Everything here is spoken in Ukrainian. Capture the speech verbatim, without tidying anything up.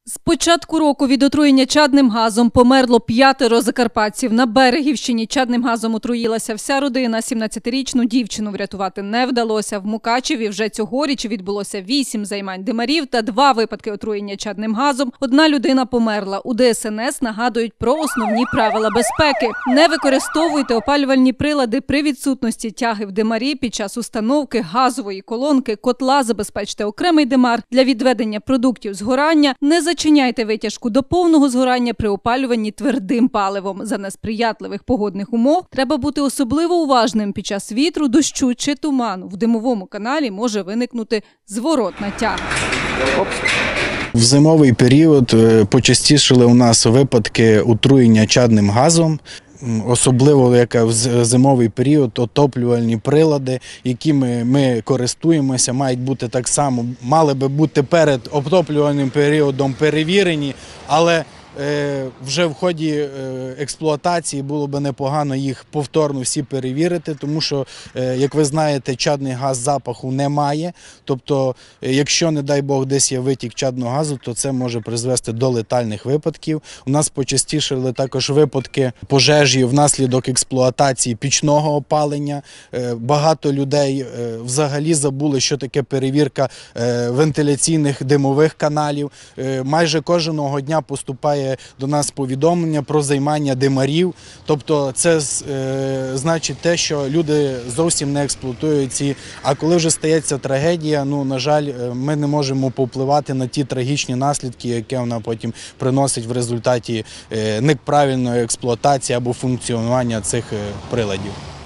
З початку року від отруєння чадним газом померло п'ятеро закарпатців. На Берегівщині чадним газом отруїлася вся родина. сімнадцятирічну дівчину врятувати не вдалося. В Мукачеві вже цьогоріч відбулося вісім займань димарів та два випадки отруєння чадним газом. Одна людина померла. У Д С Н С нагадують про основні правила безпеки. Не використовуйте опалювальні прилади при відсутності тяги в димарі під час установки газової колонки, котла, забезпечте окремий димар для відведення продуктів згорання. Не зачиняйте витяжку до повного згорання при опалюванні твердим паливом. За несприятливих погодних умов треба бути особливо уважним під час вітру, дощу чи туману. В димовому каналі може виникнути зворотна тяга. В зимовий період почастішали у нас випадки отруєння чадним газом. Особливо як в зимовий період отоплювальні прилади, якими ми користуємося, мають бути так само, мали би бути перед отоплювальним періодом перевірені, але вже в ході експлуатації було б непогано їх повторно всі перевірити, тому що, як ви знаєте, чадний газ запаху не має. Тобто, якщо, не дай Бог, десь є витік чадного газу, то це може призвести до летальних випадків. У нас почастішали також випадки пожежі внаслідок експлуатації пічного опалення. Багато людей взагалі забули, що таке перевірка вентиляційних димових каналів. Майже кожного дня поступає до нас повідомлення про займання димарів. Тобто це е, значить те, що люди зовсім не експлуатують ці. А коли вже стається трагедія, ну, на жаль, ми не можемо повпливати на ті трагічні наслідки, які вона потім приносить в результаті е, неправильної експлуатації або функціонування цих е, приладів.